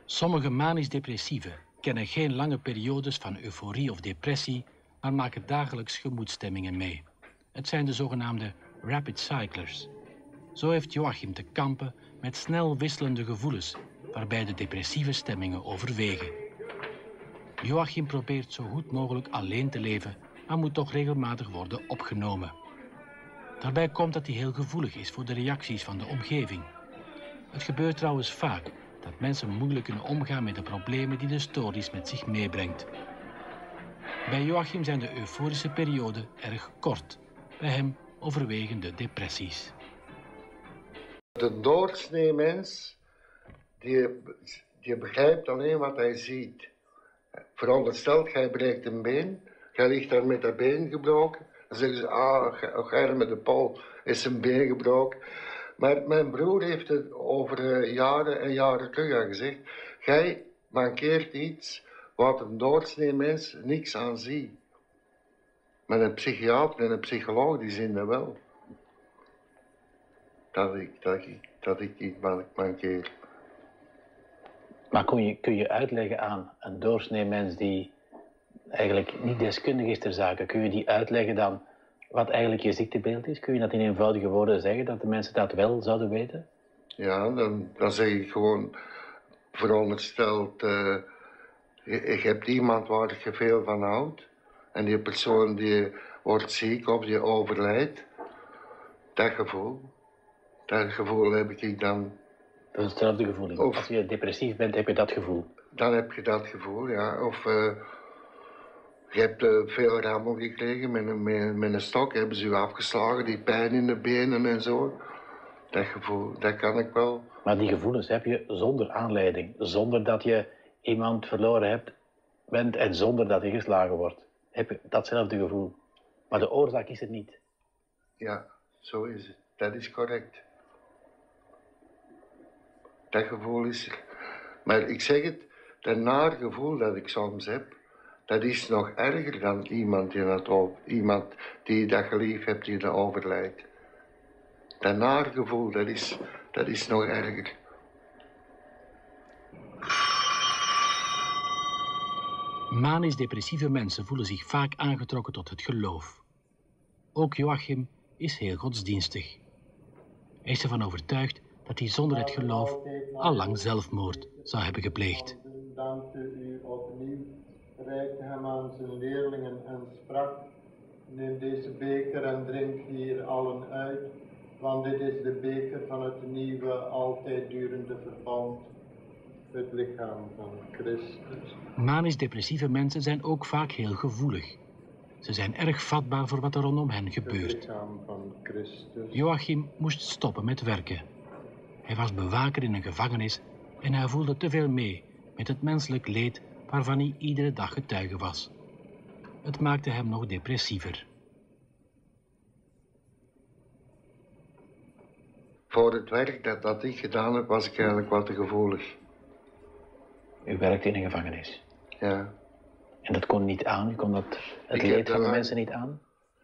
Sommige manisch-depressieven kennen geen lange periodes van euforie of depressie, maar maken dagelijks gemoedstemmingen mee. Het zijn de zogenaamde rapid cyclers. Zo heeft Joachim te kampen met snel wisselende gevoelens, waarbij de depressieve stemmingen overwegen. Joachim probeert zo goed mogelijk alleen te leven, maar moet toch regelmatig worden opgenomen. Daarbij komt dat hij heel gevoelig is voor de reacties van de omgeving. Het gebeurt trouwens vaak dat mensen moeilijk kunnen omgaan met de problemen die de stoornis met zich meebrengt. Bij Joachim zijn de euforische perioden erg kort. Bij hem overwegen de depressies. De doorsnee mens, die begrijpt alleen wat hij ziet. Verondersteld, jij breekt een been, jij ligt daar met dat been gebroken. Dan zeggen ze, ga met de pol, is zijn been gebroken. Maar mijn broer heeft het over jaren en jaren terug al gezegd. Jij mankeert iets wat een doorsnee mens niks aan ziet. Maar een psychiater en een psycholoog die zien dat wel. Dat ik iets mankeer. Maar kun je uitleggen aan een doorsnee mens die eigenlijk niet deskundig is ter zake, kun je die uitleggen dan wat eigenlijk je ziektebeeld is? Kun je dat in eenvoudige woorden zeggen, dat de mensen dat wel zouden weten? Ja, dan zeg ik gewoon, verondersteld, je hebt iemand waar je veel van houdt en die persoon die wordt ziek of die overlijdt. Dat gevoel heb ik dan. Dat is hetzelfde gevoel. Als je depressief bent, heb je dat gevoel. Dan heb je dat gevoel, ja. Of je hebt veel rammel gekregen met een stok, hebben ze je afgeslagen, die pijn in de benen en zo. Dat gevoel, dat kan ik wel. Maar die gevoelens heb je zonder aanleiding, zonder dat je iemand verloren bent en zonder dat je geslagen wordt. Heb je datzelfde gevoel. Maar de oorzaak is het niet. Ja, zo is het. Dat is correct. Dat gevoel is er. Maar ik zeg het, dat nare gevoel dat ik soms heb, dat is nog erger dan iemand die dat geliefd hebt, die dat overlijdt. Dat nare gevoel, dat is nog erger. Manisch-depressieve mensen voelen zich vaak aangetrokken tot het geloof. Ook Joachim is heel godsdienstig. Hij is ervan overtuigd dat hij zonder het geloof allang zelfmoord zou hebben gepleegd. Dankte u opnieuw, reikte hem aan zijn leerlingen en sprak: neem deze beker en drink hier allen uit, want dit is de beker van het nieuwe, altijd durende verband, het lichaam van Christus. Manisch-depressieve mensen zijn ook vaak heel gevoelig. Ze zijn erg vatbaar voor wat er rondom hen gebeurt. Joachim moest stoppen met werken. Hij was bewaker in een gevangenis en hij voelde te veel mee met het menselijk leed waarvan hij iedere dag getuige was. Het maakte hem nog depressiever. Voor het werk dat ik gedaan heb, was ik eigenlijk wat te gevoelig. U werkte in een gevangenis? Ja. En dat kon niet aan? U kon het leed van de mensen niet aan?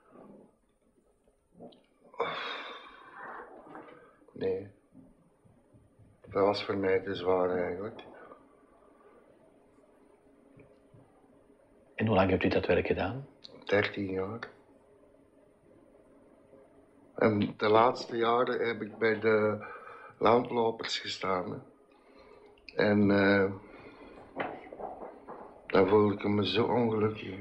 Nee. Dat was voor mij te zwaar eigenlijk. En hoe lang hebt u dat werk gedaan? 13 jaar. En de laatste jaren heb ik bij de landlopers gestaan. Hè. En dan voelde ik me zo ongelukkig.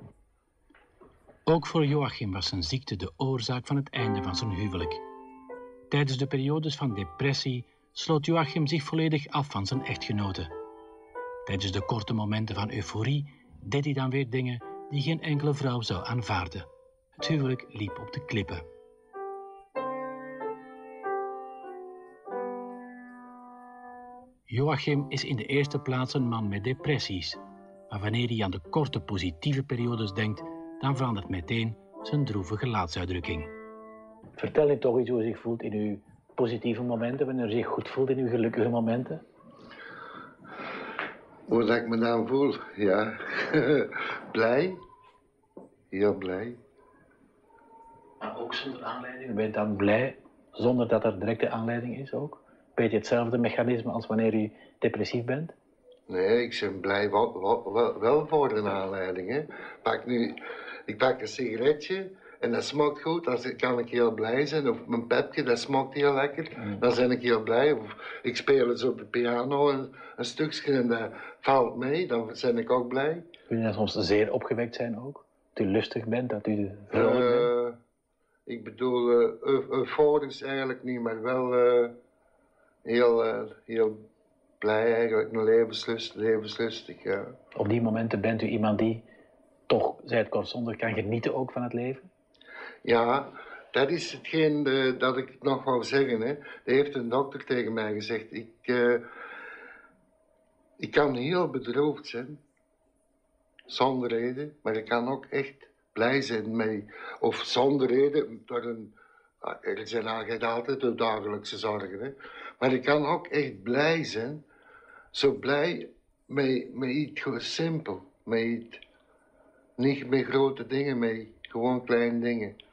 Ook voor Joachim was zijn ziekte de oorzaak van het einde van zijn huwelijk. Tijdens de periodes van depressie sloot Joachim zich volledig af van zijn echtgenote. Tijdens de korte momenten van euforie deed hij dan weer dingen die geen enkele vrouw zou aanvaarden. Het huwelijk liep op de klippen. Joachim is in de eerste plaats een man met depressies. Maar wanneer hij aan de korte positieve periodes denkt, dan verandert meteen zijn droeve gelaatsuitdrukking. Vertel u toch eens hoe u zich voelt in uw positieve momenten, wanneer u zich goed voelt in uw gelukkige momenten? Hoe dat ik me dan voel? Ja, blij. Heel blij. Maar ook zonder aanleiding? U bent dan blij zonder dat er directe aanleiding is ook? Beetje hetzelfde mechanisme als wanneer u depressief bent? Nee, ik ben blij wel voor een aanleiding. Hè. Ik pak een sigaretje en dat smaakt goed, dan kan ik heel blij zijn. Of mijn pepje, dat smaakt heel lekker, dan ben ik heel blij. Of ik speel eens op de piano een stukje en dat valt mee, dan ben ik ook blij. Kun je dan soms zeer opgewekt zijn ook? Dat u lustig bent, dat u vrolijk bent? Ik bedoel, euforisch eigenlijk niet, maar wel heel blij eigenlijk, levenslustig, ja. Op die momenten bent u iemand die toch, zij het kortstondig, kan genieten ook van het leven? Ja, dat is hetgeen dat ik nog wou zeggen. Hè. Er heeft een dokter tegen mij gezegd, ik kan heel bedroefd zijn, zonder reden, maar ik kan ook echt blij zijn mee. Of zonder reden, er zijn eigenlijk altijd de dagelijkse zorgen. Hè. Maar ik kan ook echt blij zijn, zo blij met iets gewoon simpel, met iets, niet met grote dingen, met gewoon kleine dingen.